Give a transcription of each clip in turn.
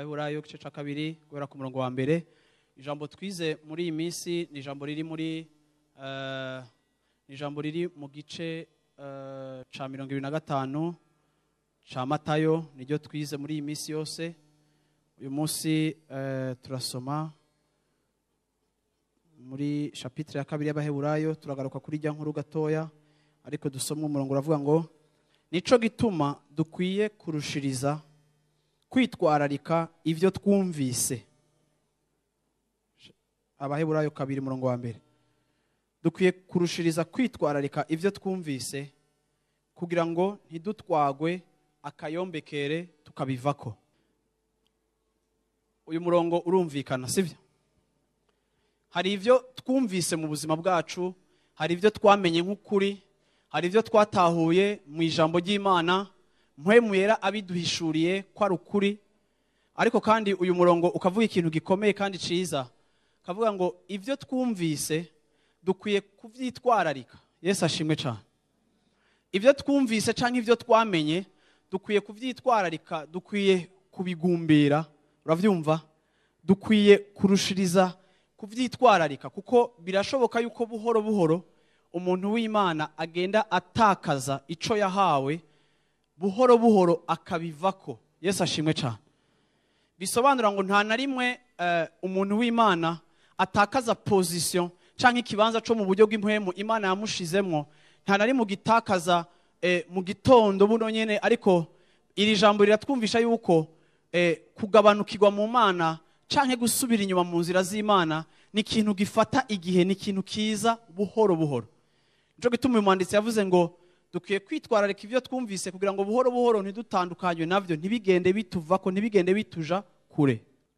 Abaheburayo igice cya kabiri guhera ku murongo wa mbere. Ijambo twize muri iyi minsi ni ijambo riri mu gice ca 25 ca Matayo, niryo twize muri iyi minsi yose. Uyu munsi turasoma muri chapitre ya kabiri y'Abaheburayo, turagaruka kuri rya nkuru gatoya, ariko dusomwe umurongo uravuga ngo nico gituma dukwiye kurushiriza kwitwararika ivyo twumvise. Abaheburayo kabiri murongo wa mbere. Dukwiye kurushiriza kwitwararika ivyo twumvise kugira ngo ntidutwagwe akayombekere tukabivako. Uyu murongo urumvikana, sivyo? Hari ivyo twumvise mu buzima bwacu, hari ivyo twamenye nk'ukuri, hari ivyo twatahuye mu ijambo ry'Imana, mpwemu yera abiduhishuriye ko ari ukuri. Ariko kandi uyu murongo ukavuga ikintu gikomeye kandi ciza, kavuga ngo ivyo twumvise dukwiye kuvyitwararika. Yesu ashimwe cyane. Ivyo twumvise canke ivyo twamenye dukwiye kuvyitwararika, dukwiye kubigumbira. Uravyumva? Dukwiye kurushiriza kuvyitwararika, kuko birashoboka yuko buhoro buhoro umuntu w'Imana agenda atakaza ico yahawe, buhoro buhoro akabivako. Yesu ashimwe cyane. Bisobanura ngo nta na rimwe umuntu w'Imana atakaza position canke ikibanza cyo mu buryo bw'impwemu Imana yamushizemwo, nta na rimwe gitakaza mu gitondo buno nyene. Ariko iri jambo riratwumvisha yuko kugabanukirwa mu Mana canke gusubira inyuma mu nzira z'Imana ni ikintu gifata igihe, ni ikintu kiza buhoro buhoro. Nico gituma uyu mwanditsi yavuze ngo dukwiye kwitwararika ivyo twumvise kugira ngo buhoro buhoro ntidutandukanywe navyo, ntibigende bituvako, ntibigende bituja kure.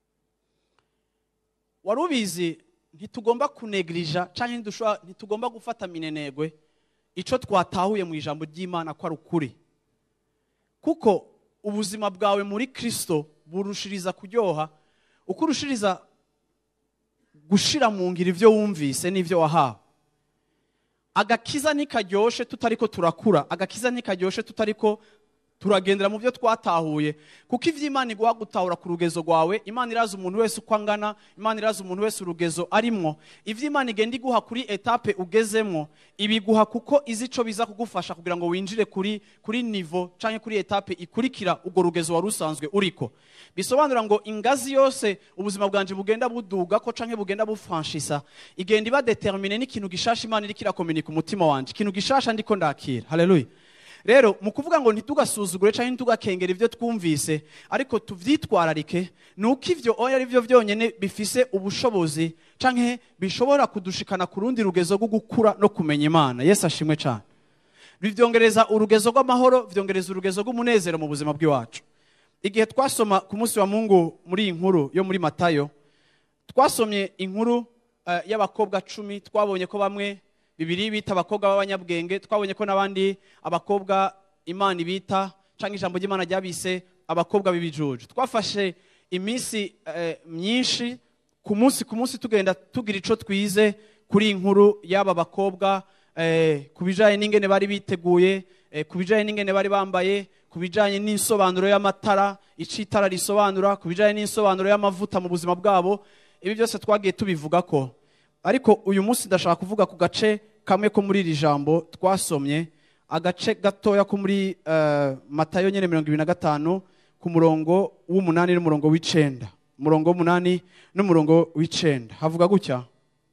Warubizi ntitugomba kuneglija canke ntitugomba gufata minenegwe ico twatahuye mu ijambo ry'Imana ko ari ukuri, kuko ubuzima bwawe muri Kristo burushiriza kuryoha uko urushiriza gushira mu ngiro ivyo wumvise n'ivyo wahawe. Agakiza nikaryoshe tutariko turakura, agakiza nikaryoshe tutariko turagendera mu byo twatahuye, kuko ivy'Imana iguha gutahura ku rugezo rwawe. Imana iraza umuntu wese uko angana, Imana iraza umuntu wese urugezo arimwo. Ivy'Imana igenda iguha kuri etape ugezemwo, ibiguha kuko izi ico biza kugufasha kugira ngo winjire kuri niveau canke kuri etape ikurikira ugo rugezo wari usanzwe uriko. Bisobanura ngo ingazi yose ubuzima bwanje bugenda buduga ko canke bugenda bufranchisa, igenda iba determine n'ikintu gishasha Imana iriko irakomunika umutima wanje, ikintu gishasha ndiko ndakira. Haleluya. Rero mu kuvuga ngo ntitugasuzugure canke ntitugakengera ivyo twumvise, ariko tuvyitwararike, nuko ivyo oya ari byo vyonyene bifise ubushobozi canke bishobora kudushikana ku rundi rugezo rwo gukura no kumenya Imana. Yesu ashimwe cyane. Bivyongereza urugezo rw'amahoro, vyongereza urugezo rw'umunezero mu buzima bw'iwacu. Igihe twasoma ku munsi wa Mungu muri iyi nkuru yo muri Matayo, twasomye inkuru y'abakobwa 10. Twabonye ko bamwe Bibiri bita abakobwa b'abanyabwenge, twabonye ko nabandi abakobwa Imana ibita canke ijambo ry'Imana ryabise abakobwa b'ibijuju. Twafashe iminsi myinshi, ku munsi tugenda tugira ico twize kuri inkuru y'aba bakobwa, kubijanye n'ingene bari biteguye, kubijanye n'ingene bari bambaye, kubijanye n'insobanuro y'amatara, icitara risobanura, kubijanye n'insobanuro y'amavuta mu buzima bwabo. Ibi byose twagiye tubivuga ko. Ariko uyu munsi ndashaka kuvuga ku gace kamwe ko muri iri jambo twasomye, agace gatoya ko muri Matayo nyene 25 ku murongo w'8 n'umurongo w'9. Umurongo w'8 n'umurongo w'9 havuga gutya: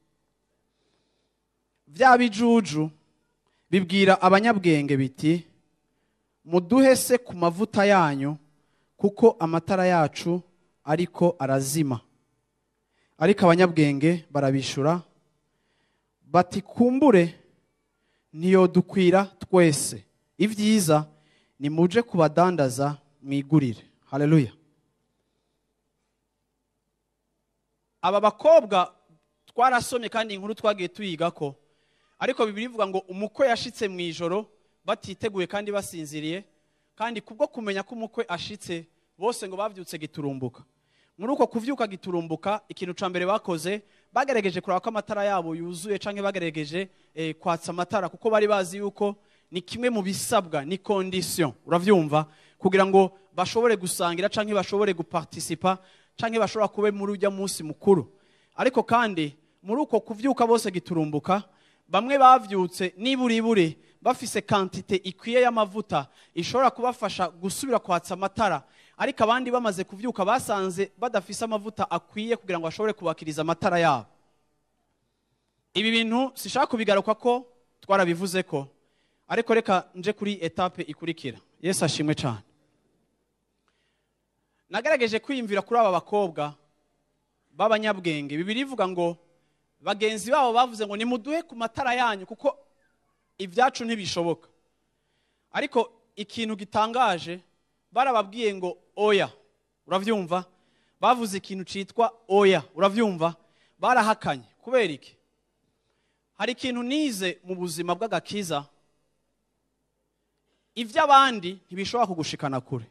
vya bijuju bibwira abanyabwenge biti, muduhe se ku mavuta yanyu, kuko amatara yacu ariko arazima. Ariko abanyabwenge barabishura bati, kumbure ntiyodukwira twese, ivyiza ni muje kubadandaza mwigurire. Haleluya. Aba bakobwa twarasomye kandi inkuru twagiye tuyigako, ariko Bibiliya ivuga ngo umukwe yashitse mu ijoro batiteguye kandi basinziriye, kandi kubwo kumenya ko umukwe ashitse bose ngo bavyutse giturumbuka. Muri uko kuvyuka giturumbuka, ikintu ca mbere bakoze, bagerageje kuraba ko amatara yabo yuzuye canke bagerageje kwatsa amatara, kuko bari bazi yuko ni kimwe mu bisabwa, ni condition, uravyumva, kugira ngo bashobore gusangira canke bashobore guparticipa canke bashobora kube muri ujya munsi mukuru. Ariko kandi muri uko kuvyuka bose giturumbuka, bamwe bavyutse niburibure bafise quantité ikwiye y'amavuta ishobora kubafasha gusubira kwatsa amatara, ariko abandi bamaze kuvyuka basanze badafise amavuta akwiye kugira ngo bashobore kubakiriza amatara yabo. Ibi bintu sishaka kubigaruka ko twarabivuze ko, ariko reka nje kuri etape ikurikira. Yesu ashimwe cyane. Nagerageje kwiyumvira kuri aba bakobwa b'abanyabwenge. Bibiri ivuga ngo bagenzi babo bavuze ngo nimuduhe ku matara yanyu kuko ibyacu ntibishoboka. Ariko ikintu gitangaje barababwiye ngo oya. Uravyumva? Bavuze ikintu citwa oya. Uravyumva? Barahakanye. Kubera iki? Hari ikintu nize mu buzima bw'agakiza, ivy'abandi ntibishobora kugushikana kure.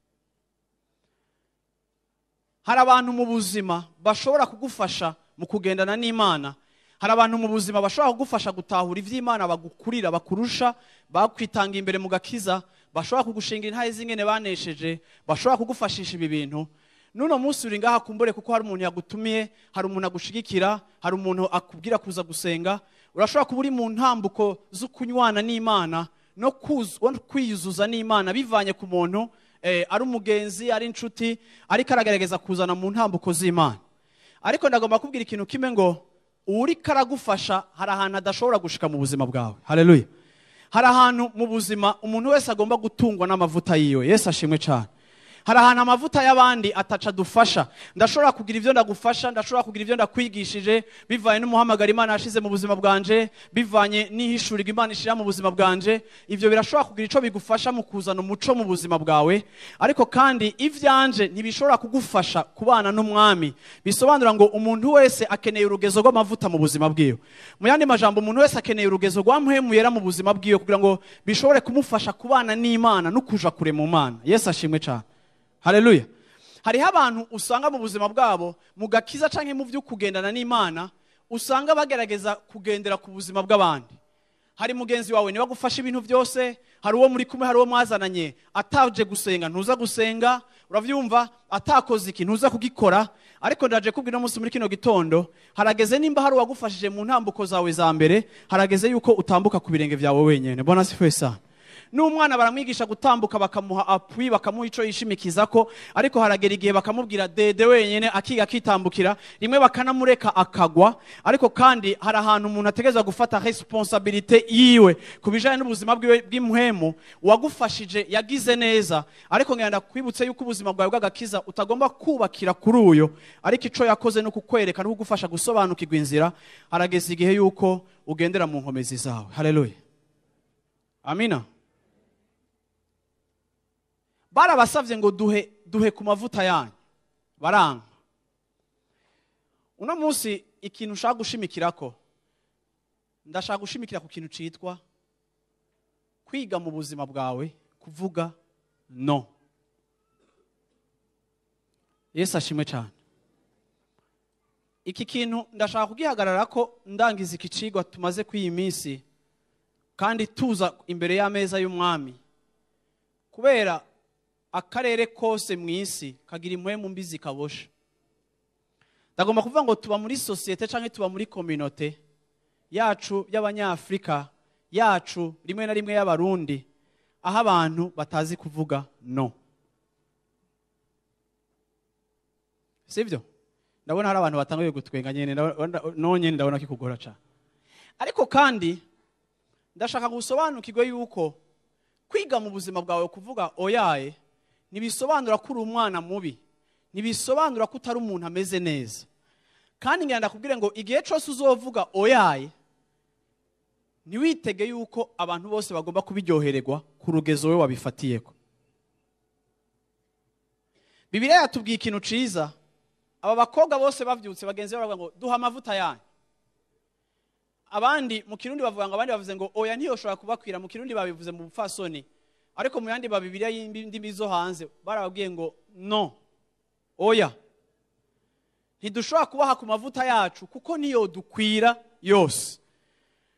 Hari abantu mu buzima bashobora kugufasha mu kugendana n'Imana. Hari abantu mu buzima bashobora kugufasha gutahura ivy'Imana bagukurira bakurusha, bakwitanga imbere mu gakiza, bashobora kugushinga intahe z'ingene banesheje, bashobora kugufashisha ibi bintu. Nuno munsi uri ngaha kumbure kuko hari umuntu yagutumiye, hari umuntu agushigikira, hari umuntu akubwira kuza gusenga. Urashobora kuba uri mu ntambuko zo kunywana n'Imana no kwiyuzuza n'Imana bivanye ku muntu ari umugenzi, ari inshuti, ariko aragerageza kuzana mu ntambuko z'Imana. Ariko ndagomba kubwira ikintu kimwe ngo uri karagufasha hari ahantu adashobora gushika mu buzima bwawe. Haleluya. Hari ahantu mu buzima umuntu wese agomba gutungwa n'amavuta yiwe. Yesu ashimwe cyane. Hari ahantu amavuta y'abandi ataca dufasha. Ndashobora kugira ivyo ndagufasha, ndashobora kugira ivyo ndakwigishije bivanye n'umuhamagaro Imana yashize mu buzima bwanje, bivanye n'ihishurira Imana ishira mu buzima bwanje. Ivyo birashobora kugira ico bigufasha mu kuzana umuco mu buzima bwawe, ariko kandi ivyanje ntibishobora kugufasha kubana n'umwami. Bisobanura ngo umuntu wese akeneye urugezo rw'amavuta mu buzima bwiwe. Mu yandi majambo, umuntu wese akeneye urugezo rwa mpwemu yera mu buzima bwiwe kugira ngo bishobore kumufasha kubana n'Imana no kuja kure mu Mana. Yesu ashimwe cyane. Haleluya. Hariho abantu usanga mu buzima bwabo mu gakiza canke mu vyo kugendana n'Imana usanga bagerageza kugendera ku buzima bw'abandi. Hari mugenzi wawe niba gufasha ibintu byose, hari uwo muri kumwe, hari uwo mwazananye ataje gusenga ntuza gusenga, uravyumva, atakoze iki ntuza kugikora. Ariko ndaje kubwira umunsi muri kino gitondo harageze nimba hari uwagufashije mu ntambuko zawe za mbere, harageze yuko utambuka ku birenge vyawe wenyene. Bwana sifiwe sana. N'umwana baramwigisha gutambuka bakamuha appui, bakamuha ico yishimikizako, ariko haragera igihe bakamubwira dede wenyene akiga kitambukira, rimwe bakanamureka akagwa. Ariko kandi hari ahantu umuntu ategeza gufata responsabilité yiwe kubijanye n'ubuzima bwiwe bw'imhemu. Uwagufashije yagize neza, ariko ngenda kwibutse yuko ubuzima bwawe bw'agakiza utagomba kubakira kuri uyo, ariko ico yakoze no kukwereka no kugufasha gusobanukirwa inzira. Harageze igihe yuko ugendera mu nkomezi zawe. Haleluya. Amina. Barabasavye ngo duhe ku mavuta yanyu, baranga. Uno munsi ikintu ushaka gushimikirako, ndashaka gushimikira ku kintu citwa kwiga mu buzima bwawe kuvuga no. Yesu ashimwe cyane. Iki kintu ndashaka kugihagarara ko ndangiza iki cigwa tumaze kwiyi minsi kandi tuza imbere y'ameza y'umwami, kubera akarere kose mw'isi kagira impwemu mbi zikabosha. Ndagomba kuvuga ngo tuba muri societe canke tuba muri communauté yacu y'abanyafrika, yacu rimwe na rimwe y'abarundi, aho abantu batazi kuvuga no. Sivyo? Ndabona hari abantu batanguye gutwenga nyene, nonye ndabona kikugora cyane. Ariko kandi ndashaka gusobanukirwe yuko kwiga mu buzima bwawe kuvuga oyaye nibisobanura ko uri umwana mubi, nibisobanura ko utari umuntu ameze neza. Kandi ngenda kubwire ngo igihe cyose uzovuga oyaye niwitege yuko abantu bose bagomba kubiryohererwa ku rugezo we wabifatiyeko. Bibiliya yatubwiye ikintu ciza. Aba bakobwa bose bavyutse bagenzi baravuga ngo duha amavuta yanyu. Abandi mu Kirundi bavuga ngo, abandi bavuze ngo oya ntiyoshobora kubakwira. Mu Kirundi babivuze mu bupfasoni, ariko mu yandi Bibiliya y'indimi zo hanze barababwiye ngo no, oya ntidushobora kubaha ku mavuta yacu kuko niyo dukwira yose.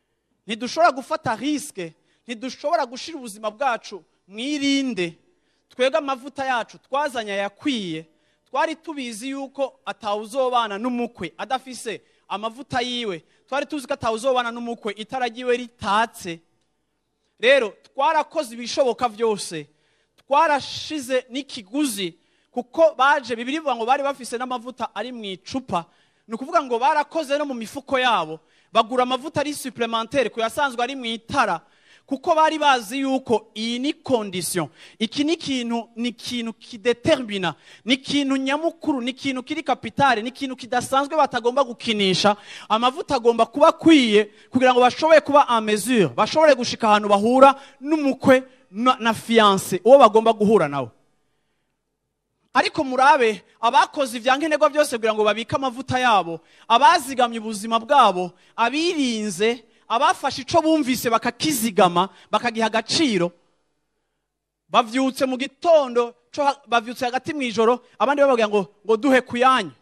Ntidushobora gufata riske, ntidushobora gushira ubuzima bwacu mwirinde twega amavuta yacu twazanya yakwiye, twari tubizi yuko atawuzobana n'umukwe adafise amavuta yiwe, twari tuzi ko atawuzobana n'umukwe itaragiwe ritatse. Rero twarakoze ibishoboka byose, twarashize n'ikiguzi, kuko baje Bibiliya ivuga ngo bari bafise n'amavuta ari mu icupa, ni ukuvuga ngo barakoze no mu mifuko yabo, bagura amavuta ari supplémentaire kuyasanzwe ari mu itara, kuko bari bazi yuko iyi ni condition, iki ni ikintu kidetermina, ni ikintu nyamukuru, ni ikintu kiri kapitale, ni ikintu kidasanzwe batagomba gukinisha. Amavuta agomba kuba akwiye kugira ngo bashobore kuba en mesure, bashobore gushika ahantu bahura n'umukwe na fiancé uwo bagomba guhura nawe. Ariko murabe abakoze ivyankenerwa byose kugira ngo babike amavuta yabo, abazigamye ubuzima bwabo, abirinze, abafashe ico bumvise bakakizigama bakagiha agaciro, bavyutse mu gitondo, bavyutse hagati mwijoro, abandi babagira ngo duhe kuyanya.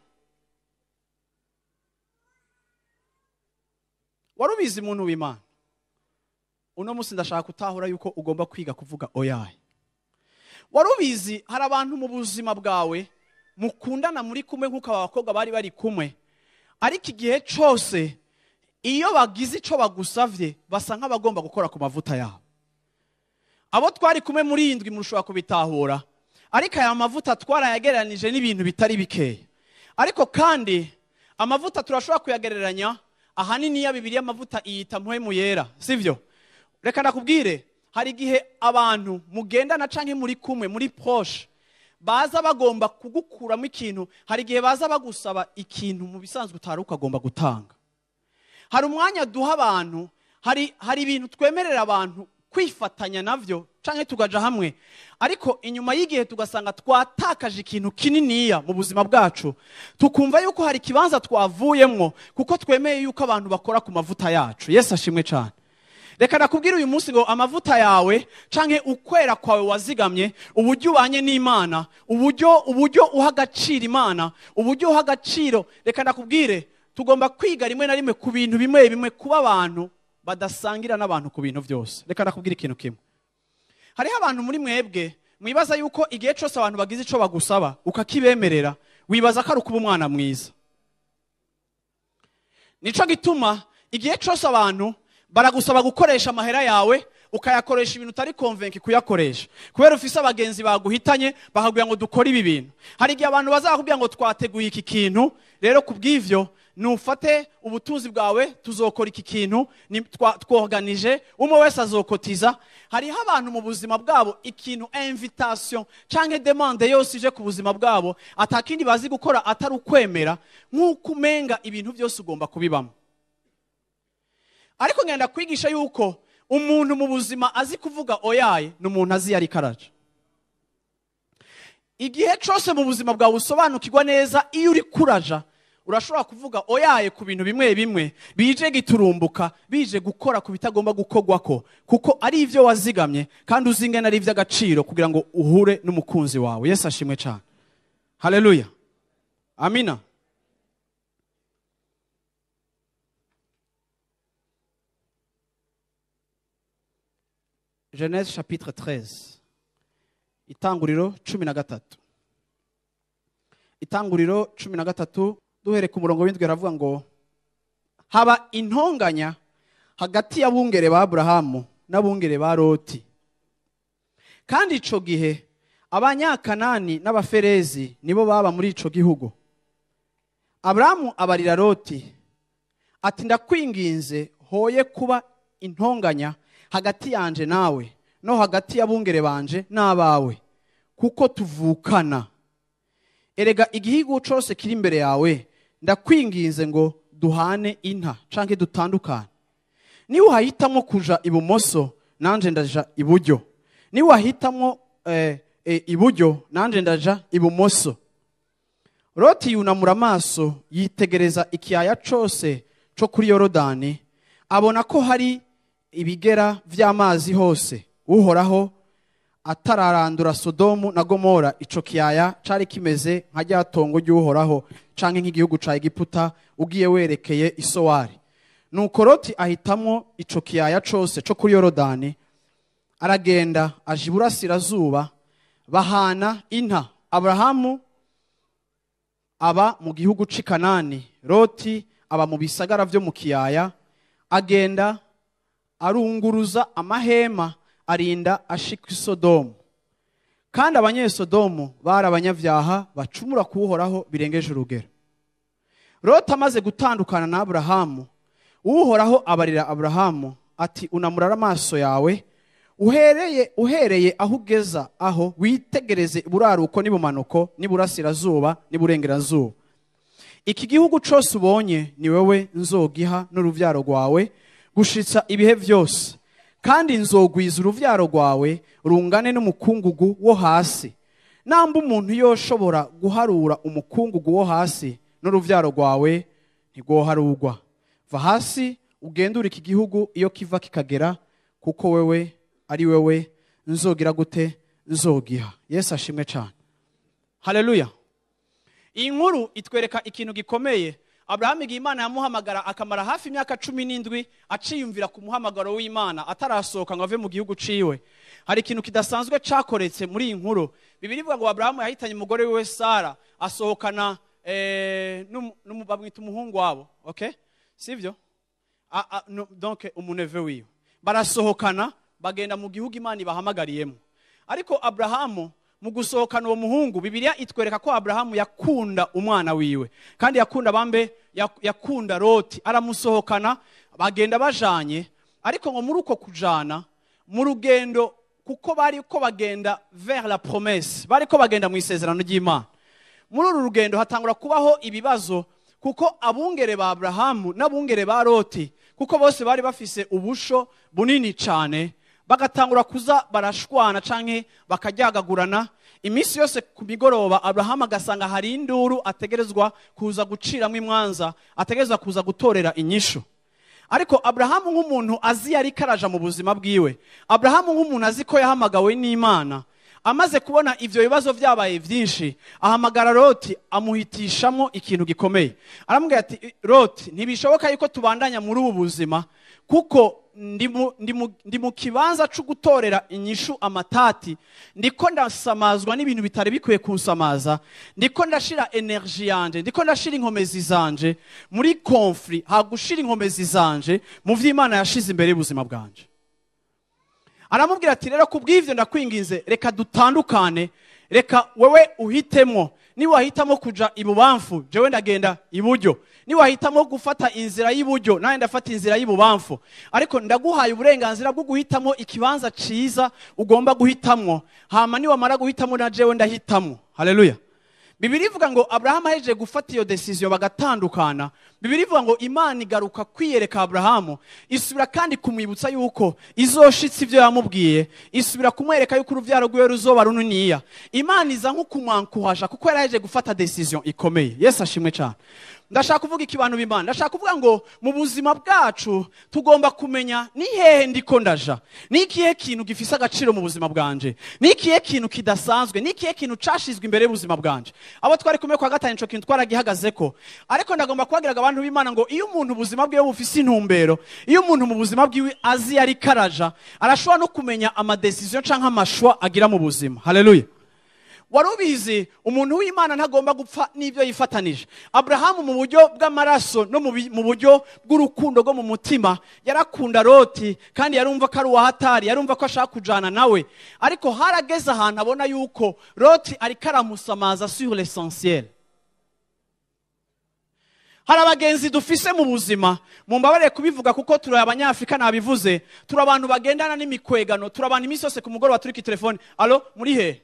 Warubizi muntu w'Imana, uno musi ndashaka kutahura yuko ugomba kwiga kuvuga oyaye. Warubizi hari abantu mu buzima bwawe mukundana muri kumwe nk'uko abakobwa bari kumwe, ariko igihe cyose iyo bagize ico bagusavye basa nk'abagomba gukora ku mavuta yabo. Abo twari kumwe muri indwi murushobora kubitahura, ariko aya mavuta twarayagereranije n'ibintu bitari bikeya. Ariko kandi amavuta turashobora kuyagereranya ahanini ya Bibiliya amavuta iyita mpwemu yera, sivyo? Reka nakubwire, hari igihe abantu mugendana canke muri kumwe muri proche baza bagomba kugukuramo ikintu, hari igihe baza bagusaba ikintu mu bisanzwe utari ukagomba gutanga. Hari umwanya duha abantu, hari ibintu twemerera abantu kwifatanya navyo canke tugaja hamwe, ariko inyuma y'igihe tugasanga twatakaje ikintu kininiya mu buzima bwacu, tukumva yuko hari kibanza twavuyemwo kuko twemeye yuko abantu bakora ku mavuta yacu. Yesu ashimwe cyane. Reka nakubwira uyu munsi ngo amavuta yawe canke ukwera kwawe wazigamye, uburyo ubanye n'Imana, uburyo uha agaciro Imana, uburyo uha agaciro, reka nakubwire tugomba kwiga rimwe na rimwe ku bintu bimwe kuba abantu badasangira n'abantu ku bintu byose. Reka nakubwira ikintu kimwe, hariho abantu muri mwebwe mwibaza yuko igihe cyose abantu bagize ico bagusaba ukakibemerera, wibaza ko ari kuba umwana mwiza. Nico gituma igihe cyose abantu baragusaba gukoresha amahera yawe ukayakoresha ibintu utari convaincu kuyakoresha, kubera ufise abagenzi baguhitanye bakakubwira ngo dukore ibi bintu. Hari igihe abantu bazakubwira ngo twateguye iki kintu, rero kubw'ivyo nufate ubutunzi bwawe tuzokora iki kintu, tworganije, umwe wese azokotiza. Hariho abantu mu buzima bwabo ikintu invitation canke demande yose ije ku buzima bwabo atakindi bazi gukora atari ukwemera, nk'uko umenga ibintu byose ugomba kubibamo. Ariko ngenda kwigisha yuko umuntu mu buzima azi kuvuga oyaye n'umuntu azi yari karaje. Igihe cyose mu buzima bwawe usobanukirwa neza iyo uri kuraja, urashobora kuvuga oyaye ku bintu bimwe bije giturumbuka, bije gukora ku bitagomba gukogwako, kuko ari ivyo wazigamye kandi uzingana ari ivy'agaciro kugira ngo uhure n'umukunzi wawe. Yesu ashimwe cyane. Haleluya. Amina. Genèse chapitre 13. Itanguriro 13. Itanguriro 13 duhere ku murongo w'indwi aravuga ngo haba intonganya hagati y'abungere ba Aburahamu n'abungere ba Loti. Kandi ico gihe abanyakanani n'abaferezi nibo baba muri ico gihugu. Aburahamu abarira Loti ati ndakwinginze hoye kuba intonganya hagati yanje nawe no hagati y'abungere banje n'abawe, kuko tuvukana. Erega igihugu cyose kiri imbere yawe ndakwinginze ngo duhane inta canke dutandukane. Ni wahitamo kuja ibumoso nanje ndaja iburyo, ni wahitamo iburyo nanje ndaja ibumoso. Loti yunamura amaso yitegereza ikiyaya cyose cyo kuri Yorodani, abona ko hari ibigera vy'amazi hose. Uhoraho atararandura Sodomu na Gomora, ico kiyaya cari kimeze nka ryatongo ry'Uhoraho canke nk'igihugu ca Egiputa ugiye werekeye Isowari. Nuko Loti ahitamo ico kiyaya cose co kuri Yorodani, aragenda aja iburasirazuba, bahana inta. Aburahamu aba mu gihugu c'i Kanani, Loti aba mu bisagara vyo mu kiyaya, agenda arunguruza amahema arinda ashika i Sodomu. Kandi abanyesodomu bari abanyavyaha bacumura kuhoraho birengeje urugero. Loti amaze gutandukana na Aburahamu, uhoraho abarira Aburahamu ati unamurara amaso yawe uhereye aho ugeza aho witegereze iburaruko n'ibumanuko n'iburasirazuba n'iburengerazuba. Iki gihugu cose ubonye ni wewe nzogiha n'uruvyaro rwawe gushitsa ibihe vyose, kandi nzogwiza uruvyaro rwawe rungane n'umukungugu wo hasi. Namba umuntu yoshobora guharura umukungugu wo hasi, n'uruvyaro rwawe ntigwoharurwa. Va hasi ugendura iki gihugu iyo kiva kikagera, kuko wewe ari wewe nzogira gute nzogiha. Yesu ashimwe cyane. Haleluya. Iyi nkuru itwereka ikintu gikomeye. Abrahamu igihe Imana yamuhamagara akamara hafi imyaka 17 aciyumvira ku muhamagaro w'Imana atarasohoka ngo ave mu gihugu ciwe. Hari ikintu kidasanzwe cakoretse muri iyi nkuru. Bibiri ivuga ngo Abrahamu yahitanye umugore wiwe Sara asohokana bamwita umuhungu wabo, okay? Sivyo? Donc umuneve wiwe. Barasohokana bagenda mu gihugu Imana ibahamagariyemo. Ariko Abrahamu mu gusohokana uwo muhungu, Bibiliya itwereka ko Abrahamu yakunda umwana wiwe, kandi yakunda bambe yakunda Loti. Aramusohokana bagenda bajanye, ariko ngo muri uko kujana mu rugendo, kuko bari ko bagenda vers la promesse, bari ko bagenda mu isezerano ry'Imana. Muri uru rugendo hatangura kubaho ibibazo, kuko abungere ba Abrahamu n'abungere ba Loti, kuko bose bari bafise ubusho bunini cyane, bagatangura kuza barashwana canke bakajyagagurana. Imisi yose ku migoroba Abrahamu agasanga hari induru ategerezwa kuza guciramo imwanza, ategerezwa kuza gutorera inyishu. Ariko Abrahamu nk'umuntu azi yari karaja mu buzima bwiwe, Abrahamu nk'umuntu azi ko yahamagawe n'Imana, amaze kubona ivyo bibazo vyabaye vyinshi, ahamagara Loti amuhitishamo ikintu gikomeye. Aramubwira ati Loti, ntibishoboka yuko tubandanya muri ubu buzima, kuko ndi mu kibanza cyo gutorera inyishu amatati, ndiko ndasamazwa n'ibintu bitari bikwiye kunsamaza, ndiko ndashira energy yanje, ndiko ndashira inkomezi zanje muri conflict, hagushira inkomezi zanje mu vy'Imana yashize imbere y'ubuzima bwanje. Aramubwira ati rero kubw'ivyo ndakwinginze, reka dutandukane, reka wewe uhitemo. Ni wahitamo kuja ibubamfu, jewe ndagenda iburyo. Ni wahitamo gufata inzira y'iburyo, naye ndafata inzira y'ibubamfu. Ariko ndaguhaye uburenganzira bwo guhitamo ikibanza ciza ugomba guhitamwo. Hama ni wamara guhitamo na jewe ndahitamo. Haleluya. Bibiri ivuga ngo Abrahamu ahejeje gufata iyo decision bagatandukana. Bibiri ivuga ngo Imana igaruka kwiyereka Abrahamu, isubira kandi kumwibutsa yuko izoshitsa ivyo yamubwiye, isubira kumwereka yuko uruvyaro rwiwe ruzoba runiniya. Imana iza nko kumwankuhaja kuko yarahejeje gufata decision ikomeye. Yesu ashimwe cyane. Ndashaka kuvuga ikibantu b'Imana. Ndashaka kuvuga ngo mu buzima bwacu tugomba kumenya ni hehe ndiko ndaja. Ni ikihe kintu gifise agaciro mu buzima bwanje. Ni ikihe kintu kidasanzwe. Ni ikihe kintu cashizwe imbere y'ubuzima bwanje. Abo twari kumwe kwa gatanu ico kintu twaragihagaseko. Ariko ndagomba kubagiraga abantu b'Imana ngo iyo umuntu ubuzima bwiwe bufise intumbero, iyo umuntu mu buzima bwiwe azi yari karaja, arashobora no kumenya ama decision canke amashwa agira mu buzima. Haleluya. Warubizi umuntu w'Imana ntagomba gupfa n'ibyo yifatanije. Abrahamu mu buryo bw'amaraso no mu buryo bw'urukundo rwo mu mutima yarakunda Loti, kandi yarumva ko ari uwahatari, yarumva ko ashaka kujana nawe. Ariko harageze ahantu abona yuko Loti ari karamusamaza sur l'essentiel. Hari abagenzi dufise mu buzima, mumbabarire kubivuga kuko turi abanyafrika nabivuze, turi abantu bagendana n'imikwegano, turi abantu imisi yose ku mugoroba turi ki telefone, allo muri he?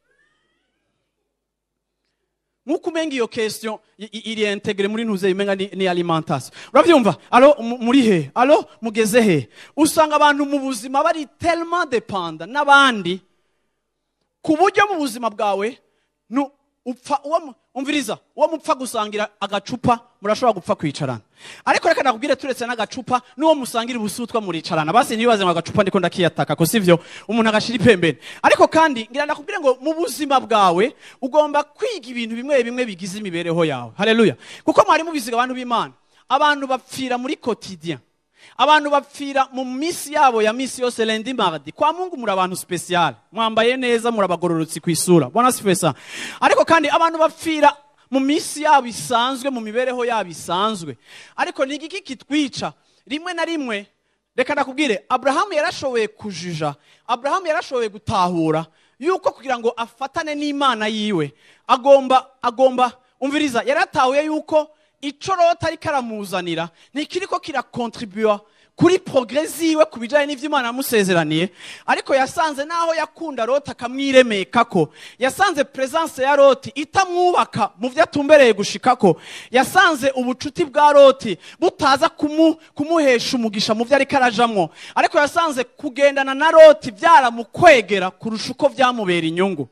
Nkuko umenga iyo question iri integre muri ntuze imenga ni alimentation. Uravyumva? Allo muri he? Allo mugeze he? Usanga abantu mu buzima bari tellement dépendant n'abandi ku buryo mu buzima bwawe upfa umviriza uwo mupfa gusangira agacupa murashobora gupfa kwicarana. Ariko reka nakubwire turetse n'agacupa n'uwo musangira ubusutwa muricarana. Basi nibaze ngo agacupa ndiko ndakiyataka ko sivyo umuntu agashira ipembere. Ariko kandi ngira nakubwire ngo mu buzima bwawe ugomba kwiga ibintu bimwe bimwe bigize imibereho yawe. Haleluya. Kuko mwari mubiziga abantu b'Imana, abantu bapfira muri quotidien. abantu bapfira mu misi yabo ya misi yose lundi mardi. Kwa Mungu muri abantu special, mwambaye neza, muri abagororotsi kwisura. Bwana sifiwe sana. Ariko kandi abantu bapfira mu misi yabo isanzwe, mu mibereho yabo isanzwe. Ariko ni iki kitwica rimwe na rimwe? Reka ndakubwire, Abrahamu yarashoboye kujija, Abrahamu yarashoboye gutahura yuko kugira ngo afatane n'Imana yiwe agomba umviriza, yaratahuye yuko ico Loti ariko aramuzanira ntikiriko kirakontribua kuri progress yiwe kubijanye n'ivy'Imana yamusezeraniye. Ariko yasanze naho yakunda Loti akamwiremekako, yasanze presence ya Loti itamwubaka mu vyo atumbereye gushikako, yasanze ubucuti bwa Loti butaza kumuhesha umugisha mu vyo ariko arajamwo, ariko yasanze kugendana na Loti vyaramukwegera kurusha uko vyamubera inyungu.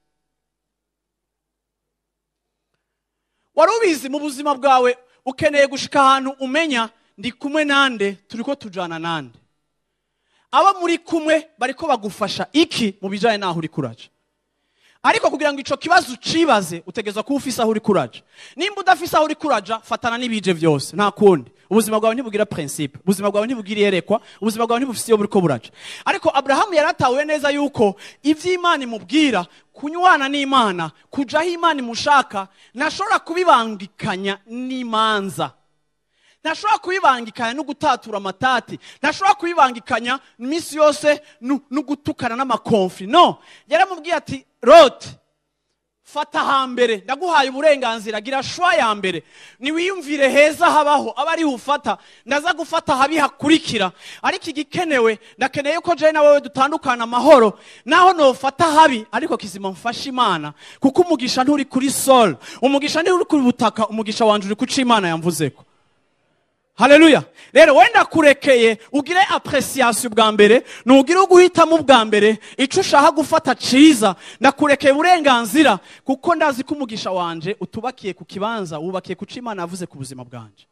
Warubizi mu buzima bwawe ukeneye gushika ahantu umenya ndi kumwe nande, turiko tujana nande, aba muri kumwe bariko bagufasha iki mu bijanye naho uri kuraje. Ariko kugira ngo ico kibazo ucibaze utegeza kuba ufise aho uri kuraja. Nimba udafise aho uri kuraja, fatana n'ibije vyose, nta kundi. Ubuzima bwawe ntibugira principe, ubuzima bwawe ntibugira yerekwa, ubuzima bwawe ntibufise iyo buriko buraja. Ariko Abrahamu yaratahuye neza yuko ivy'Imana imubwira, kunywana n'Imana, kujaho Imana imushaka, ntashobora kubibangikanya n'imanza, ntashobora kubibangikanya no gutatura amatati, ntashobora kubibangikanya imisi yose no gutukana n'amakonfli. No, yaramubwiye ati Loti, fata hambere, ndaguhaye uburenganzira, gira shwa ya mbere, niwiyumvire heza habaho, abari ufata, ndaza gufata habi hakurikira. Ariko igikenewe, ndakeneye ko je na wewe dutandukana amahoro, naho nofata habi, ariko kizima mfasha Imana, kuko umugisha nturi kuri sol, umugisha nturi kuri butaka, umugisha wanje uri kuca Imana yamvuzeko. Haleluya. Rero wenda kurekeye ugire appreciation bwa mbere, nugire uguhitamo bwa mbere ico ushaka gufata ciza, ndakurekeye uburenganzira, kuko ndazi ko umugisha wanje utubakiye ku kibanza, wubakiye kuca Imana yavuze ku buzima bwanje.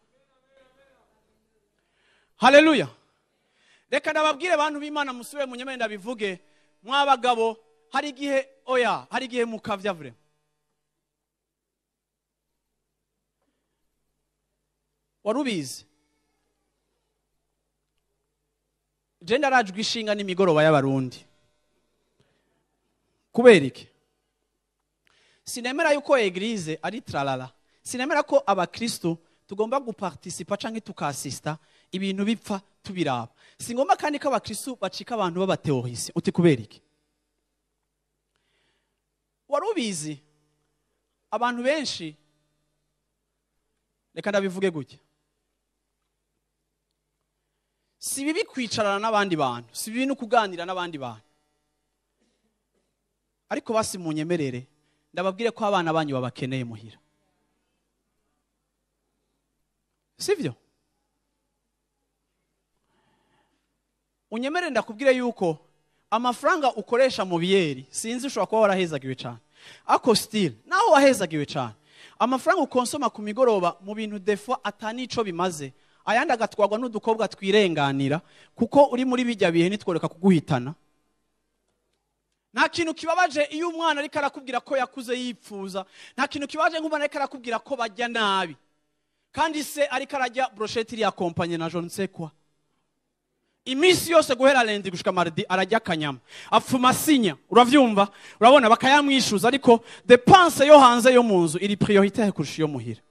Haleluya. Reka ndababwire abantu b'Imana musubire mu nyemenda bivuge, mwabagabo hari igihe mukavya vre. Warubizi Jenda rajwe ishinga n'imigoroba y'abarundi. Kubera iki? Sinemera yuko eglise ari tralala. Sinemera ko abakristo tugomba guparticipa canke tukasista ibintu bipfa tubiraba. Singomba kandi ko abakristo bacika abantu b'abateorisi. Uti kubera iki? Warubizi abantu benshi, reka ndabivuge gutya, si bibi kwicarana n'abandi bantu, si bibi no kuganira n'abandi bantu. Ariko basi munyemerere ndababwire ko abana banyu babakeneye muhira. Sivyo? Unyemerere ndakubwire yuko amafaranga ukoresha mu biyeri, sinzi ushobora kuba warahezagiwe cyane. Ako still, naho wahezagiwe cyane, amafaranga ukonsoma ku migoroba mu bintu defo atanico bimaze, ayandi agatwagwa n'udukobwa twirenganira, kuko uri muri bijya bihe nitworeka kuguhitana. Nta kintu kibabaje iyo umwana ariko arakubwira ko yakuze yipfuza, nta kintu kibabaje nk'umwana ariko arakubwira ko bajya nabi, kandi se ariko arajya brochette iri accompagné na je ne sais quoi. Imisi yose guhera lundi gushika mardi arajya kanyama, afuma sinya, uravyumva, urabona bakayamwishuza, ariko dépense yo hanze yo munzu iri priorité kurusha yo muhira.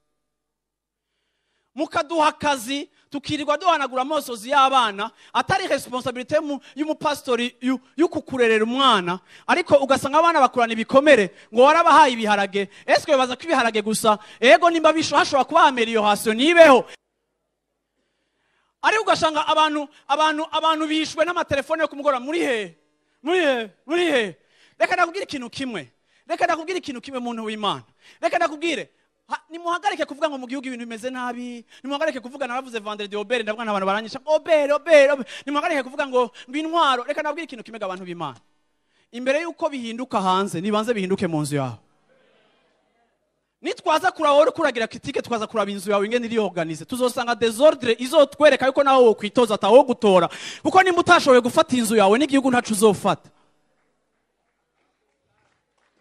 Mukaduha akazi tukirirwa duhanagura amosozi y'abana, atari responsabilité y'umupastori y'ukukurerera umwana, ariko ugasanga abana bakurana ibikomere ngo warabahaye ibiharage. Eske bibaza ko ibiharage gusa? Ego nimba hashobora kuba amelioration nibeho. Ari ugasanga abantu bishwe n'amatelefone yo kumugora. Muri he. Reka ndakubwira ikintu kimwe, muntu w'Imana. Reka ndakubwire, nimuhagarike kuvuga ngo mu gihugu ibintu bimeze nabi, nimuhagarike kuvuga naravuze vendredi obere ndabwana abantu baranyisha obere, nimuhagarike kuvuga ngo intwaro. Reka ndabwire ikintu kimwe abantu b'Imana, imbere yuko bihinduka hanze nibanze bihinduke mu nzu yawe. Nitwaza kurahora kuragira critique, twaza kuraba inzu yawe ingene iri organize, tuzosanga desordre izotwereka yuko naho wo kwitoza ataho gutora, kuko nimba utashoboye gufata inzu yawe n'igihugu ntacu uzofata.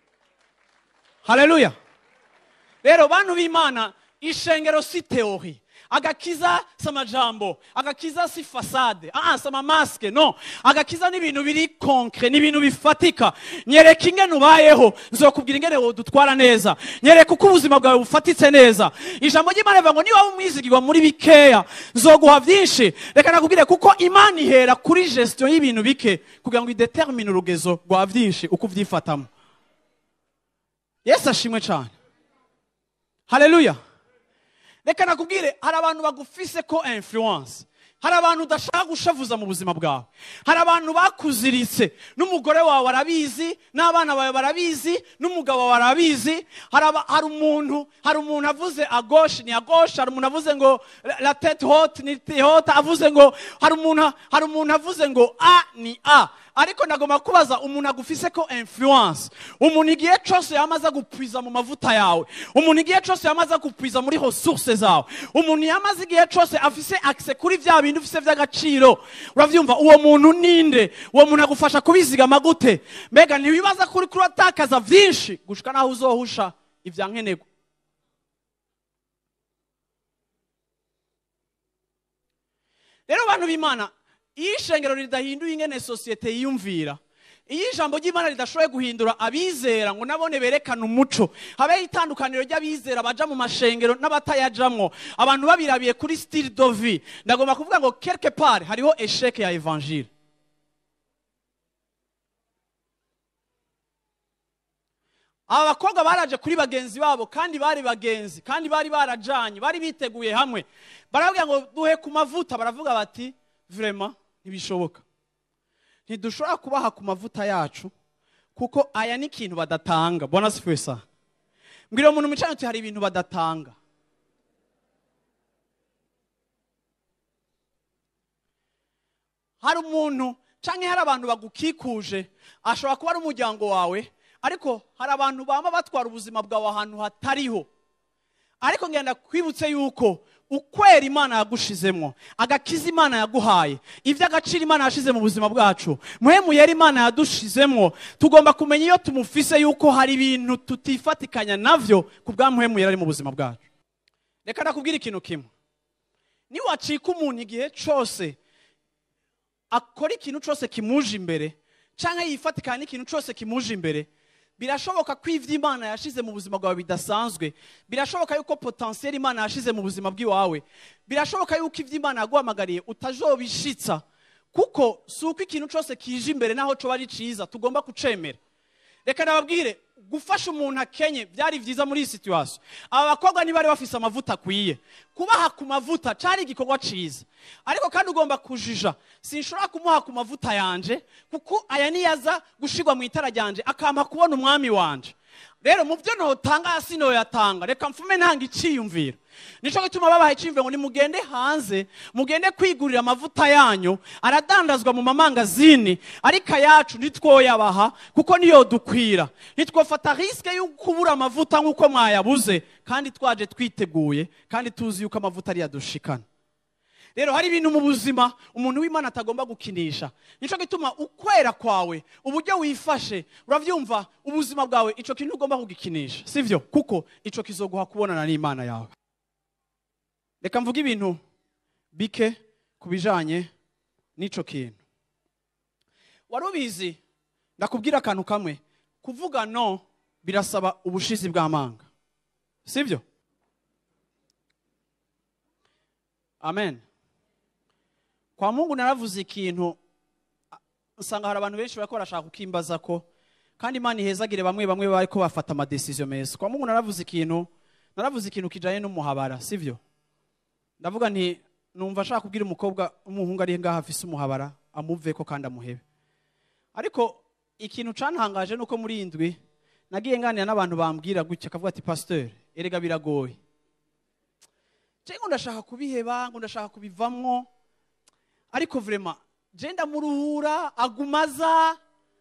Haleluya. Rero bantu b'Imana, ishengero si teori, agakiza si amajambo, agakiza si fasade, si amamaske, no. Agakiza ni ibintu biri konkre, ni ibintu bifatika. Nyereka ingene ubayeho, nzokubwira ingene wodutwara neza. Nyereka uko ubuzima bwawe bufatitse neza. Ijambo ry'Imana rivuga ngo niba umwizigirwa muri bikeya, nzoguha byinshi. Reka nakubwire kuko Imana ihera kuri gestion y'ibintu bike kugira ngo idetermine urugezo rwa byinshi uko uvyifatamo. Yesu ashimwe cyane. Haleluya. Reka nakubwire, hari abantu bagufise ko influence. Hari abantu udashaka gushavuza mu buzima bwawe. Hari abantu bakuziritse, n'umugore wawe arabizi, n'abana bawe barabizi, n'umugabo wawe arabizi. Hari umuntu avuze à gauche ni à gauche, hari umuntu avuze ngo la tête haute ni tête haute, avuze ngo hari umuntu avuze ngo A ni A. Ariko nagomba kubaza, umuntu agufise ko influence, umuntu igihe cyose yamaze gupwiza mu mavuta yawe, umuntu igihe cyose yamaze gupwiza muri ressources zawe, umuntu yamaze igihe cyose afise access kuri vya bintu ufise vy'agaciro, uravyumva uwo muntu ninde? Uwo muntu agufasha kubizigama gute? Mbega ntibibaza kuri kuratakaza vyinshi gushika naho uzohusha ivyankenerwa. Rero bantu b'Imana, iyo ishengero ridahinduye ingene societe yiyumvira, iyo ijambo ry'Imana ridashoboye guhindura abizera ngo nabone berekana umuco, habe itandukaniro ry'abizera baja mu mashengero n'abatayajamwo, abantu babirabiye kuri style de vie, ndagomba kuvuga ngo quelque part hariho échec ya evangile. Aba bakobwa baraje kuri bagenzi babo kandi bari bagenzi, kandi bari barajanye, bari biteguye hamwe, baravuga ngo duhe ku mavuta, baravuga bati vraiment ntibishoboka, ntidushobora kubaha ku mavuta yacu kuko aya ni ikintu badatanga. Bwana sifiwe sana. Mbwira umuntu micana uti hari ibintu badatanga. Hari umuntu canke hari abantu bagukikuje, ashobora kuba ari umuryango wawe, ariko hari abantu bama batwara ubuzima bwawe ahantu hatariho. Ariko ngenda kwibutse yuko ukwera Imana yagushizemwo, agakiza Imana yaguhaye, ivy'agaciro Imana yashize mu buzima bwacu, muhemu yera Imana yadushizemwo, tugomba kumenya iyo tumufise yuko hari ibintu tutifatikanya navyo kubwa muhemu yera ari mu buzima bwacu. Reka nakubwira ikintu kimwe, ni wacika umuntu igihe cyose akora ikintu cyose kimuje imbere, canke yifatikanya n'ikintu cyose kimuje imbere, birashoboka ko ivyo Imana yashize mu buzima bwawe bidasanzwe, birashoboka yuko potentiel Imana yashize mu buzima bw'iwawe, birashoboka yuko ivyo Imana yaguhamagariye utajobishitsa, kuko suko ikintu cyose kije imbere naho cyo bari ciza tugomba kucemera. Reka nababwire, gufasha umuntu akenye byari vyiza muri iyi situation. Aba bakobwa ntibari bafise amavuta akwiye, kubaha ku mavuta cari igikorwa ciza, ariko kandi ugomba kujija, sinshobora kumuha ku mavuta yanje kuko aya niyaza gushigwa mu itara ryanje akampa kubona umwami wanje. Rero mu byo notanga sino yatanga, reka mfume ntanga iciyumviro. Nico gituma babaha iciyumviro ngo nimugende hanze, mugende kwigurira amavuta yanyu, aradandazwa mu mamangazini, ariko yacu nitwoyabaha kuko niyo dukwira. Nitwofata riske yo kubura amavuta nkuko mwayabuze, kandi twaje twiteguye, kandi tuzi yuko amavuta ari yadushikana. Rero hari ibintu mu buzima umuntu w'Imana atagomba gukinisha. Nico gituma ukwera kwawe, uburyo wifashe, uravyumva ubuzima bwawe, ico kintu ugomba kugikinisha, sivyo? Kuko ico kizoguha kubonana n'Imana yawe. Reka mvuga ibintu bike kubijanye n'ico kintu. Warubizi, ndakubwira akantu kamwe, kuvuga no birasaba ubushizi bw'amanga, sivyo? Amen. Kwa Mungu naravuze ikintu, usanga hari abantu benshi bariko barashaka kukimbaza ko, kandi Imana ihezagire bamwe bariko bafata ama decision meza. Kwa Mungu naravuze ikintu kijanye n'umuhabara, sivyo? Ndavuga nti numva ashaka kubwira umukobwa umuhungu ari ngaha afise umuhabara amuveko kandi amuhebe. Ariko ikintu cantangaje nuko muri indwi nagiye nganira n'abantu bambwira gutya, akavuga ati pasteur, erega biragoye. Cengo ndashaka kubiheba, ngo ndashaka kubivamwo, ariko vraiment je ndamuruhura agumaza,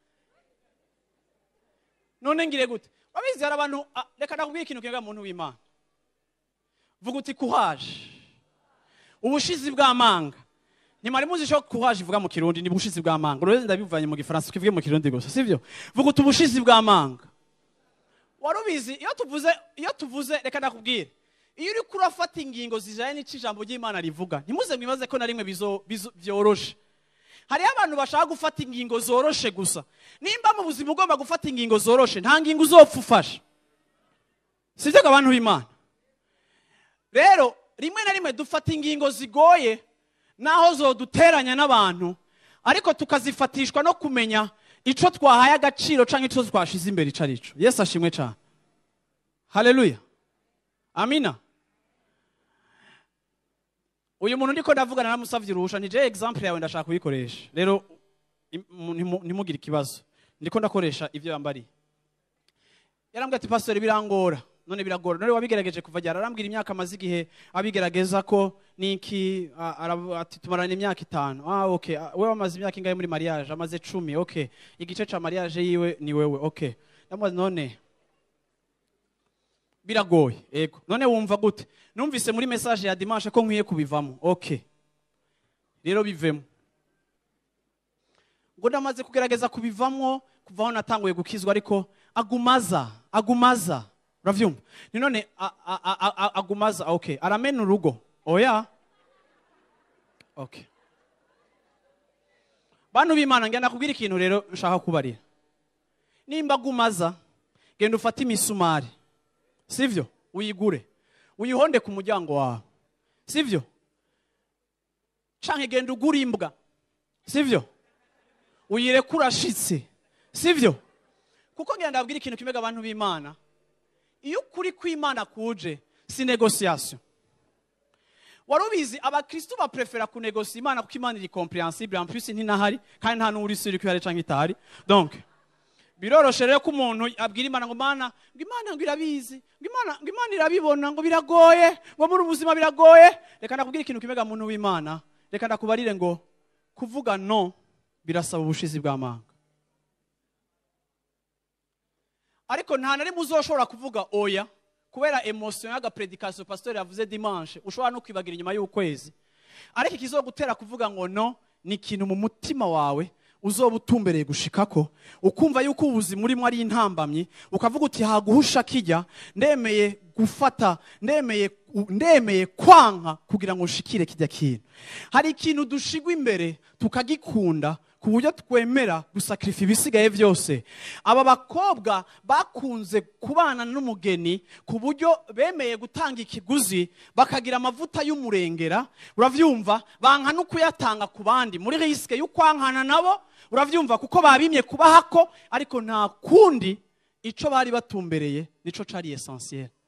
none ngire gute? Wabizi hari abantu, reka ndakubwira ikintu kinga muntu w'Imana, vuga uti courage, ubushizi bw'amanga. Nimari muzi cyo courage ivuga mu Kirundi, ni ubushizi bw'amanga. Rero ndabivanye mu Gifaransa kivuge mu Kirundi gusa, sivyo? Vuga uti ubushizi bw'amanga. Warubizi iyo tuvuze reka ndakubwira, iyo uri kurafata ingingo zijanye n'icyo ijambo ry'Imana rivuga ntimuze mwibaze ko na rimwe byoroshe. Hariho abantu bashaka gufata ingingo zoroshe gusa. Nimba mu buzima ugomba gufata ingingo zoroshe nta ngingo uzopfa ufashe. Sivyo abantu b'Imana. Rero rimwe na rimwe dufata ingingo zigoye naho zoduteranya n'abantu ariko tukazifatishwa no kumenya ico twahaye agaciro canke ico twashize imbere icarico. Yesu ashimwe cyane. Haleluya. Amina. Uyu muntu ndiko ndavugana namusavye uruhusha nije example yawe ndashaka kuyikoresha. Rero ntimugire ikibazo. Ndiko ndakoresha ivyo yambari. Yarambwira ati pastor birangora. None biragora. None wabigerageje kuva ryara arambwira imyaka amazi igihe abigerageza ko niki ati tumarana imyaka 5. Okay. Wewe amazi imyaka ingahe muri mariage? Amaze 10. Okay. Igice ca mariage yiwe ni wewe. Okay. Ndamwaza none biragoye. Ego. None wumva gute? Numvise muri message ya dimanche ko nkwiye kubivamo. Okay. Rero bivemo. Ngo ndamaze kugerageza kubivamo kuvaho natanguye gukizwa ariko agumaza. Uravyumva? Ni none agumaza. Okay. Aramena urugo. Oya. Okay. Bantu b'Imana ngenda kubwira ikintu rero nshaka kubarira. Nimba agumaza genda ufate imisumari. Sivyo? Uyigure. Uyihonde ku muryango wawe. Sivyo? Canke genda ugura imbwa. Sivyo? Uyirekura shitse. Sivyo? Kuko ngenda abwira ikintu kimega abantu b'Imana. Iyo kuri kw'Imana kuje si negociation. Warubizi abakristo baprefera kunegosia Imana kuko Imana iri comprehensible en plus ntinahari kandi nta n'uri suri ko yari canke itari. Donc biroroshe rero ko umuntu abwira Imana ngo Imana ngo irabizi, ngo Imana irabibona ngo biragoye, ngo muri ubuzima biragoye. Reka ndakubwira ikintu kimega muntu w'Imana, reka ndakubarire ngo kuvuga no birasaba ubushizi bw'amanga. Ariko nta nari muzoshobora kuvuga oya kubera emotion yaga predication pastor yavuze dimanche ushobora no kwibagira inyuma y'ukwezi. Ariko ikizogutera kuvuga ngo no ni ikintu mu mutima wawe uzoba utumbereye gushikako ukumva yuko ubuzima urimo ari intambamye ukavuga uti haguhusha kijya ndemeye gufata ndemeye kwanka kugira ngo ushikire kijya kintu. Hari ikintu dushigwa imbere tukagikunda ku buryo twemera gusacrifice ibisigaye byose. Aba bakobwa bakunze kubana n'umugeni ku buryo bemeye gutanga ikiguzi bakagira amavuta y'umurengera. Uravyumva? Banka no kuyatanga ku bandi muri riske y'ukwankana nabo. Uravyumva? Kuko babimye kubahako ariko nta kundi ico bari batumbereye nico cari essentiel.